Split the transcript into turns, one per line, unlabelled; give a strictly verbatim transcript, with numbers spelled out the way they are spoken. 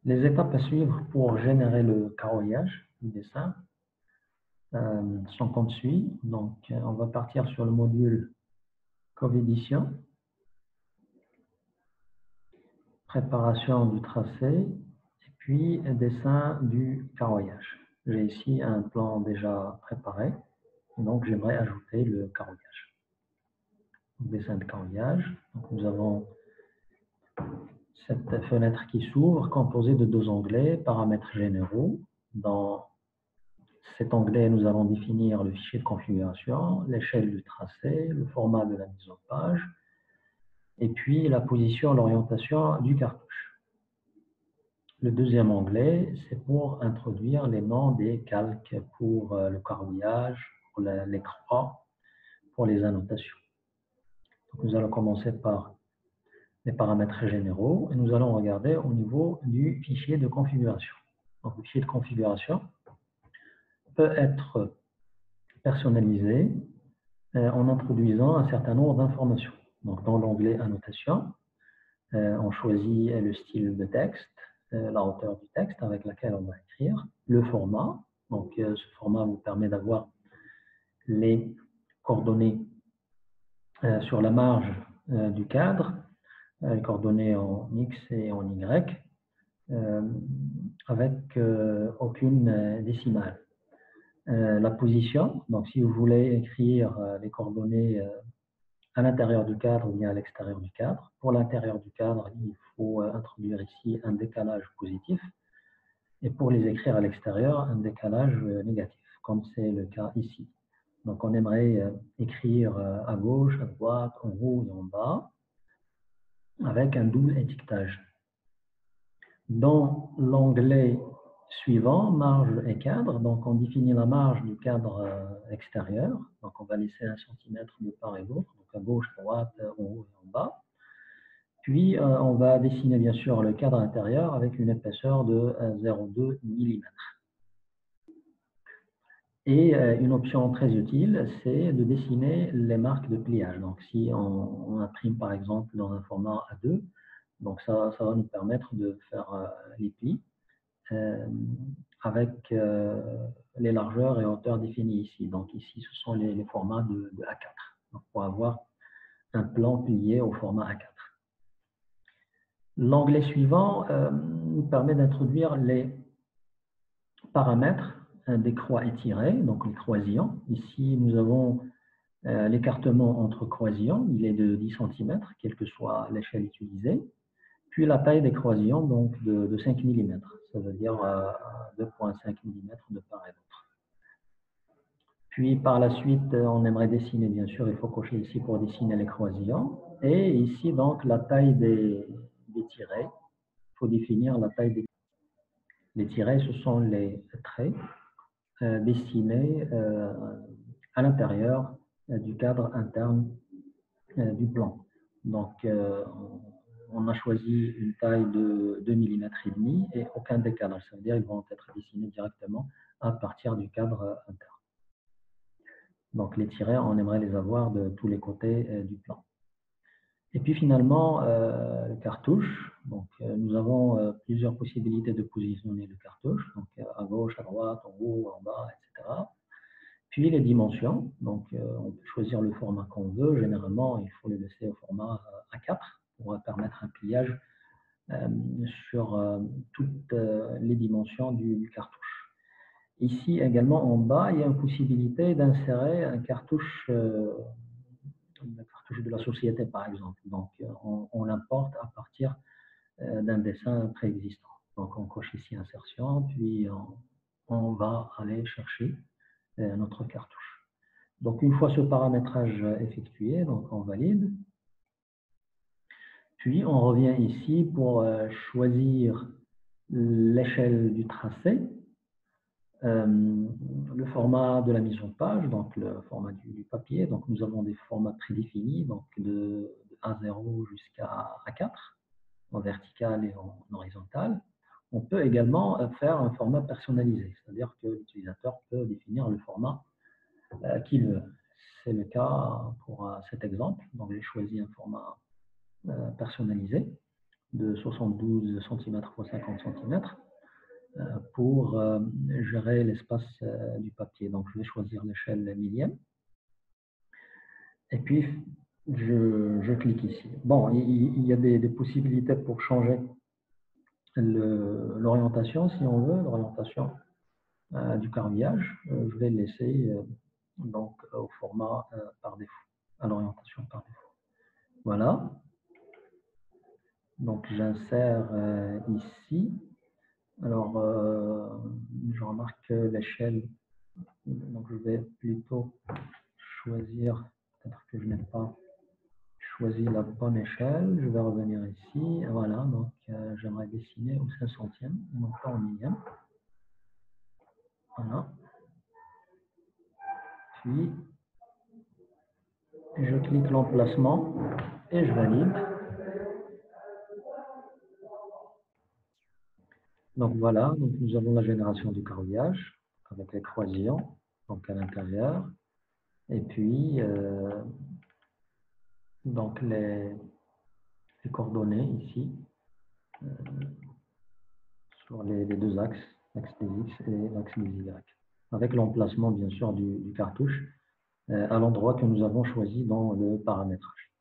Les étapes à suivre pour générer le carroyage du dessin euh, sont comme suit. Donc, euh, on va partir sur le module Covédition, préparation du tracé, et puis dessin du carroyage. J'ai ici un plan déjà préparé, donc j'aimerais ajouter le carroyage. Donc, dessin de carroyage. Donc, nous avons cette fenêtre qui s'ouvre, composée de deux onglets, paramètres généraux. Dans cet onglet, nous allons définir le fichier de configuration, l'échelle du tracé, le format de la mise en page, et puis la position, l'orientation du cartouche. Le deuxième onglet, c'est pour introduire les noms des calques pour le carroyage, pour les croix, pour les annotations. Donc, nous allons commencer par les paramètres généraux et nous allons regarder au niveau du fichier de configuration. Donc, le fichier de configuration peut être personnalisé euh, en introduisant un certain nombre d'informations. Donc, dans l'onglet annotation, euh, on choisit le style de texte, euh, la hauteur du texte avec laquelle on va écrire, le format. Donc, euh, ce format vous permet d'avoir les coordonnées euh, sur la marge euh, du cadre, les coordonnées en X et en Y, euh, avec euh, aucune euh, décimale. Euh, la position, donc si vous voulez écrire euh, les coordonnées euh, à l'intérieur du cadre ou bien à l'extérieur du cadre, pour l'intérieur du cadre, il faut euh, introduire ici un décalage positif, et pour les écrire à l'extérieur, un décalage euh, négatif, comme c'est le cas ici. Donc on aimerait euh, écrire euh, à gauche, à droite, en haut et en bas, avec un double étiquetage. Dans l'onglet suivant, marge et cadre, donc on définit la marge du cadre euh, extérieur. Donc on va laisser un centimètre de part et d'autre, donc à gauche, à droite, en haut et en bas. Puis euh, on va dessiner bien sûr le cadre intérieur avec une épaisseur de euh, zéro virgule deux millimètres. Et euh, une option très utile, c'est de dessiner les marques de pliage. Donc si on, on imprime par exemple dans un format A deux, donc ça, ça va nous permettre de faire euh, les plis euh, avec euh, les largeurs et hauteurs définies ici. Donc ici, ce sont les, les formats de, de A quatre. Donc, pour avoir un plan plié au format A quatre. L'onglet suivant euh, nous permet d'introduire les paramètres euh, des croix étirées, donc les croisillons. Ici, nous avons euh, l'écartement entre croisillons, il est de dix centimètres, quelle que soit l'échelle utilisée. Puis la taille des croisillons, donc de, de cinq millimètres, ça veut dire euh, deux virgule cinq millimètres de part et d'autre. Puis par la suite, on aimerait dessiner, bien sûr, il faut cocher ici pour dessiner les croisillons. Et ici, donc, la taille des, des tirets, il faut définir la taille des Les tirets, ce sont les traits euh, dessinés euh, à l'intérieur euh, du cadre interne euh, du plan. Donc, euh, on a choisi une taille de deux millimètres et demi et aucun décalage. Ça veut dire qu'ils vont être dessinés directement à partir du cadre interne. Donc, les tirets, on aimerait les avoir de tous les côtés euh, du plan. Et puis finalement, euh, le cartouche. Donc, euh, nous avons euh, plusieurs possibilités de positionner le cartouche, donc euh, à gauche, à droite, en haut, en bas, et cetera. Puis les dimensions. Donc, euh, on peut choisir le format qu'on veut. Généralement, il faut le laisser au format A quatre pour permettre un pliage euh, sur euh, toutes euh, les dimensions du, du cartouche. Ici également en bas, il y a une possibilité d'insérer un cartouche. Euh, la cartouche de la société, par exemple. Donc, on, on l'importe à partir euh, d'un dessin préexistant. Donc, on coche ici insertion, puis on, on va aller chercher euh, notre cartouche. Donc, une fois ce paramétrage effectué, donc on valide. Puis, on revient ici pour euh, choisir l'échelle du tracé, euh, le format de la mise en page, donc le format du, du papier. Donc, nous avons des formats prédéfinis, donc de, de A zéro jusqu'à A quatre, en vertical et en, en horizontal. On peut également faire un format personnalisé, c'est-à-dire que l'utilisateur peut définir le format euh, qu'il veut. C'est le cas pour euh, cet exemple. Donc, j'ai choisi un format euh, personnalisé. de soixante-douze centimètres par cinquante centimètres pour euh, gérer l'espace euh, du papier. Donc, je vais choisir l'échelle millième. Et puis, je, je clique ici. Bon, il, il y a des, des possibilités pour changer l'orientation, si on veut, l'orientation euh, du carvillage. Euh, je vais le laisser euh, donc, au format euh, par défaut, à l'orientation par défaut. Voilà. Donc, j'insère euh, ici. Alors, euh, je remarque que l'échelle, donc je vais plutôt choisir, peut-être que je n'ai pas choisi la bonne échelle. Je vais revenir ici. Voilà, donc euh, j'aimerais dessiner au cinq centième, non pas au millième. Voilà. Puis, je clique l'emplacement et je valide. Donc voilà, donc nous avons la génération du carvillage avec les croisillons, donc à l'intérieur. Et puis, euh, donc les, les coordonnées ici, euh, sur les, les deux axes, l'axe des X et l'axe des Y. Avec l'emplacement, bien sûr, du, du cartouche euh, à l'endroit que nous avons choisi dans le paramétrage.